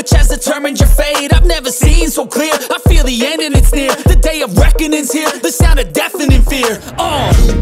which has determined your fate. I've never seen so clear, I feel the end and it's near. The day of reckoning's here, the sound of deafening fear.